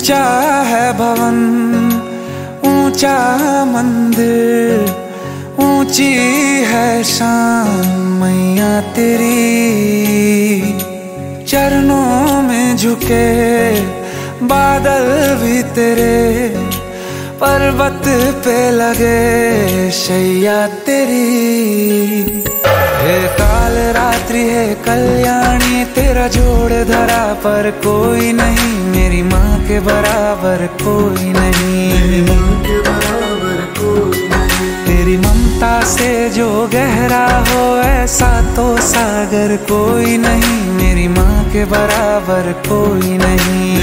ऊंचा है भवन, ऊंचा मंदिर, ऊंची है शान मैया तेरी। चरणों में झुके बादल भी तेरे, पर्वत पे लगे शैया तेरी। हे काल रात्रि है कल्याणी, तेरा जोड़ धरा पर कोई नहीं, मेरी माँ के बराबर कोई नहीं। तेरी ममता से जो गहरा हो ऐसा तो सागर कोई नहीं, मेरी माँ के बराबर कोई नहीं।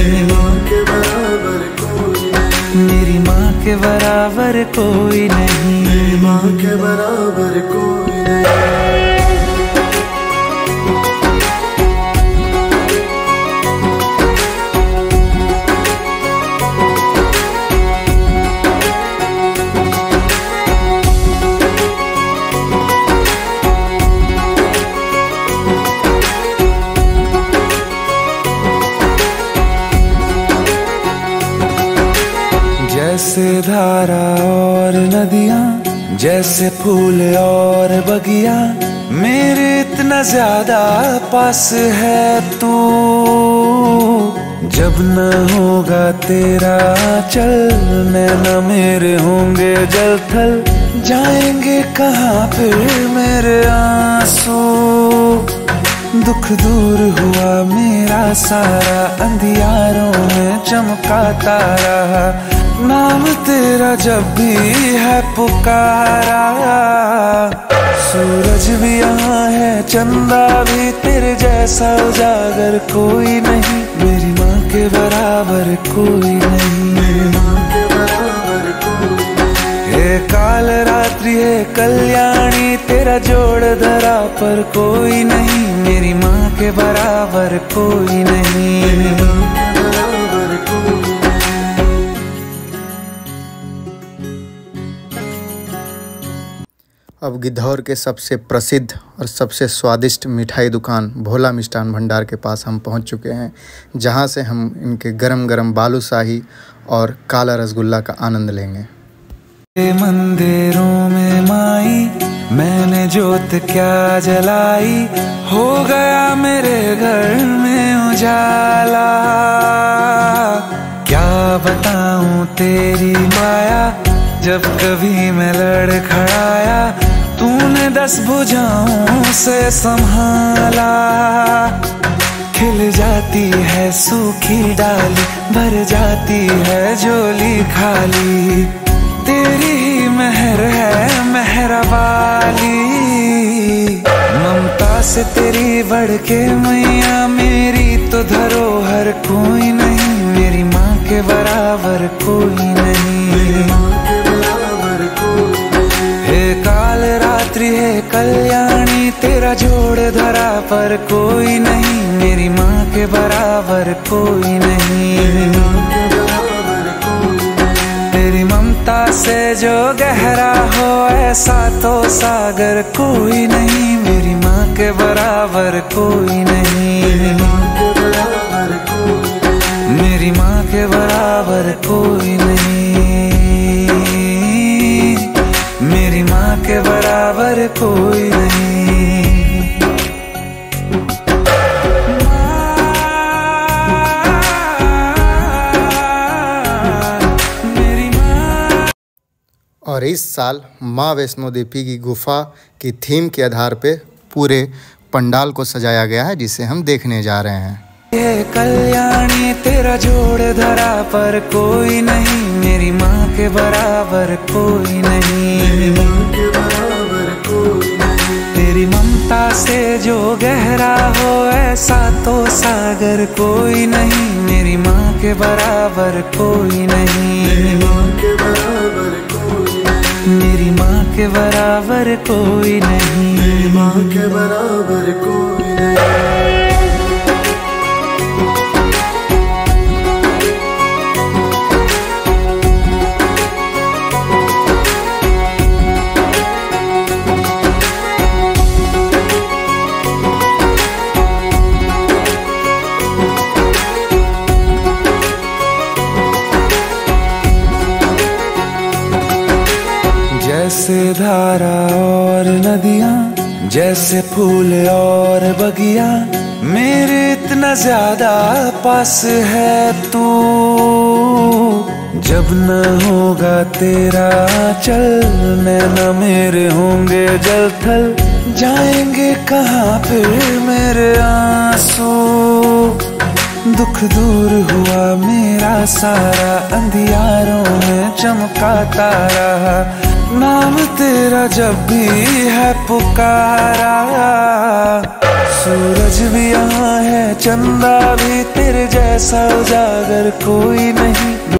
मेरी माँ के बराबर कोई नहीं, मेरी माँ के बराबर कोई नहीं। जैसे धारा और नदियाँ, जैसे फूल और बगिया, मेरे इतना ज्यादा पास है तू। जब न होगा तेरा चल, नैना मेरे होंगे जल थल, जाएंगे कहाँ फिर मेरे आंसू। दुख दूर हुआ मेरा सारा, अंधियारों में चमका तारा, नाम तेरा जब भी है पुकारा। सूरज भी यहाँ है, चंदा भी, तेरे जैसा उजागर कोई नहीं, मेरी माँ के बराबर कोई नहीं। मेरी माँ के बराबर कोई नहीं। हे काल रात्रि है कल्याणी, तेरा जोड़ धरा पर कोई नहीं, मेरी माँ के बराबर कोई नहीं। अब गिद्धौर के सबसे प्रसिद्ध और सबसे स्वादिष्ट मिठाई दुकान भोला मिष्ठान भंडार के पास हम पहुंच चुके हैं, जहां से हम इनके गरम गरम बालूशाही और काला रसगुल्ला का आनंद लेंगे। मंदिरों में माई मैंने जोत क्या जलाई, हो गया मेरे घर में उजाला। क्या बताऊं तेरी माया, जब कभी मैं लड़खड़ाया, तूने 10 भुजाओं से संभाला। खिल जाती है सूखी डाली, भर जाती है झोली खाली, तेरी ही मेहर है मेहरा वाली। ममता से तेरी बढ़ के मैया, मेरी तो धरोहर कोई नहीं, मेरी माँ के बराबर कोई नहीं। हे काल रात्रि है कल्याणी, तेरा जोड़ धरा पर कोई नहीं, मेरी माँ के बराबर कोई नहीं। तेरी ममता से जो गहरा हो ऐसा तो सागर कोई नहीं, मेरी माँ के बराबर कोई नहीं। मेरी माँ के बराबर कोई नहीं, मेरी माँ के बराबर कोई नहीं। और इस साल माँ वैष्णो देवी की गुफा की थीम के आधार पे पूरे पंडाल को सजाया गया है, जिसे हम देखने जा रहे हैं। ये कल्याणी तेरा जोड़ धरा पर कोई नहीं, मेरी माँ के बराबर कोई नहीं। तेरी ममता से जो गहरा हो ऐसा तो सागर कोई नहीं, मेरी माँ के बराबर कोई नहीं। मेरी माँ के बराबर कोई नहीं, मेरी माँ के बराबर कोई नहीं। और नदियाँ, जैसे फूल और बगिया, मेरे इतना ज्यादा पास है तू। जब न होगा तेरा चल, नैना मेरे होंगे जल थल, जाएंगे कहाँ पे मेरे आंसू। दुख दूर हुआ मेरा सारा, अंधियारों में चमका तारा, नाम तेरा जब भी है पुकारा। सूरज भी यहाँ है, चंदा भी, तेरे जैसा उजागर कोई नहीं।